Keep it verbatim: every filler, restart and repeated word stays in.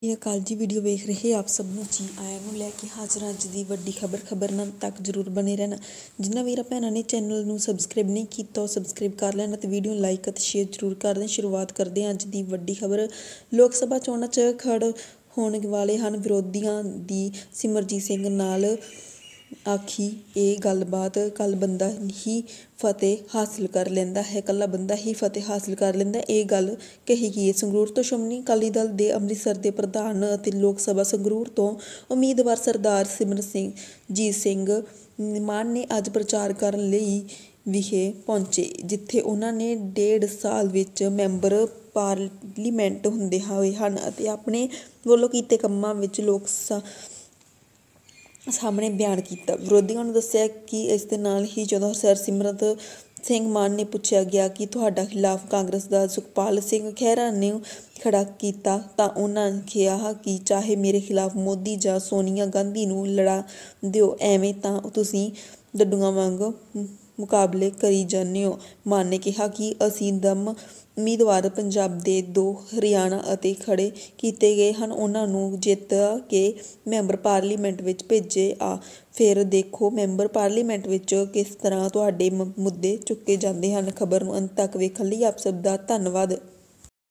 ਇਹ ਅਕਾਲ ਜੀ ਵੀਡੀਓ ਵੇਖ ਰਹੇ ਆਪ ਸਭ ਨੂੰ ਜੀ ਆਇਆਂ ਨੂੰ ਲੈ ਕੇ ਹਾਜ਼ਰ ਹਾਂ ਅੱਜ ਦੀ ਵੱਡੀ ਖਬਰ ਖਬਰ ਨਾਲ ਤੱਕ ਜ਼ਰੂਰ ਬਣੇ ਰਹਿਣਾ। ਜਿਨ੍ਹਾਂ ਵੀਰਾਂ ਭੈਣਾਂ ਨੇ ਚੈਨਲ ਨੂੰ ਸਬਸਕ੍ਰਾਈਬ ਨਹੀਂ ਕੀਤਾ ਉਹ ਸਬਸਕ੍ਰਾਈਬ ਕਰ ਲੈਣਾ ਤੇ ਵੀਡੀਓ ਨੂੰ ਲਾਈਕ ਅਤੇ ਸ਼ੇਅਰ ਜ਼ਰੂਰ ਕਰ ਦੇਣ। ਸ਼ੁਰੂਆਤ ਕਰਦੇ ਹਾਂ ਅੱਜ ਦੀ ਵੱਡੀ ਖਬਰ। ਲੋਕ ਸਭਾ ਚੋਣਾਂ 'ਚ ਖੜ ਹੋਣ ਵਾਲੇ ਹਨ ਵਿਰੋਧੀਆਂ ਦੀ ਸਿਮਰਜੀਤ ਸਿੰਘ ਨਾਲ ਆਖੀ ਇਹ ਗੱਲਬਾਤ। ਕੱਲ ਬੰਦਾ ਹੀ ਫਤਿਹ ਹਾਸਿਲ ਕਰ ਲੈਂਦਾ ਹੈ ਕੱਲਾ ਬੰਦਾ ਹੀ ਫਤਿਹ ਹਾਸਿਲ ਕਰ ਲੈਂਦਾ ਇਹ ਗੱਲ ਕਹੀ ਗਈ ਹੈ। ਸੰਗਰੂਰ ਤੋਂ ਸ਼੍ਰੋਮਣੀ ਅਕਾਲੀ ਦਲ ਦੇ ਅੰਮ੍ਰਿਤਸਰ ਦੇ ਪ੍ਰਧਾਨ ਅਤੇ ਲੋਕ ਸਭਾ ਸੰਗਰੂਰ ਤੋਂ ਉਮੀਦਵਾਰ ਸਰਦਾਰ ਸਿਮਰਜੀਤ ਸਿੰਘ ਮਾਨ ਨੇ ਅੱਜ ਪ੍ਰਚਾਰ ਕਰਨ ਲਈ ਵਿਖੇ ਪਹੁੰਚੇ, ਜਿੱਥੇ ਉਹਨਾਂ ਨੇ ਡੇਢ ਸਾਲ ਵਿੱਚ ਮੈਂਬਰ ਪਾਰਲੀਮੈਂਟ ਹੁੰਦੇ ਹੋਏ ਹਨ ਅਤੇ ਆਪਣੇ ਵੱਲੋਂ ਕੀਤੇ ਕੰਮਾਂ ਵਿੱਚ ਲੋਕ ਸ ਸਾਹਮਣੇ ਬਿਆਨ ਕੀਤਾ। ਵਿਰੋਧੀਆਂ ਨੂੰ ਦੱਸਿਆ ਕਿ ਇਸ ਦੇ ਨਾਲ ਹੀ ਜਦੋਂ ਸਰਸਿਮਰਤ ਸਿੰਘ ਮਾਨ ਨੇ ਪੁੱਛਿਆ ਗਿਆ ਕਿ ਤੁਹਾਡਾ ਖਿਲਾਫ ਕਾਂਗਰਸ ਦਾ ਸੁਖਪਾਲ ਸਿੰਘ ਖਹਿਰਾ ਨੇ ਖੜਾ ਕੀਤਾ ਤਾਂ ਉਹਨਾਂ ਕਿਹਾ ਕਿ ਚਾਹੇ ਮੇਰੇ ਖਿਲਾਫ ਮੋਦੀ ਜਾਂ ਸੋਨੀਆ ਗਾਂਧੀ ਨੂੰ ਲੜਾ ਦਿਓ, ਐਵੇਂ ਤਾਂ ਤੁਸੀਂ ਡੱਡੂਆਂ ਵਾਂਗ ਮੁਕਾਬਲੇ ਕਰੀ ਜਾਂਦੇ ਹੋ। ਮਾਨ ਨੇ ਕਿਹਾ ਕਿ ਅਸੀਂ ਦਮ ਉਮੀਦਵਾਰ ਪੰਜਾਬ ਦੇ ਦੋ ਹਰਿਆਣਾ ਅਤੇ ਖੜੇ ਕੀਤੇ ਗਏ ਹਨ, ਉਹਨਾਂ ਨੂੰ ਜਿੱਤ ਕੇ ਮੈਂਬਰ ਪਾਰਲੀਮੈਂਟ ਵਿੱਚ ਭੇਜੇ ਆ, ਫਿਰ ਦੇਖੋ ਮੈਂਬਰ ਪਾਰਲੀਮੈਂਟ ਵਿੱਚ ਕਿਸ ਤਰ੍ਹਾਂ ਤੁਹਾਡੇ ਮੁੱਦੇ ਚੁੱਕੇ ਜਾਂਦੇ ਹਨ। ਖਬਰ ਨੂੰ ਅੰਤ ਤੱਕ ਵੇਖਣ ਲਈ ਆਪ ਸਭ ਦਾ ਧੰਨਵਾਦ।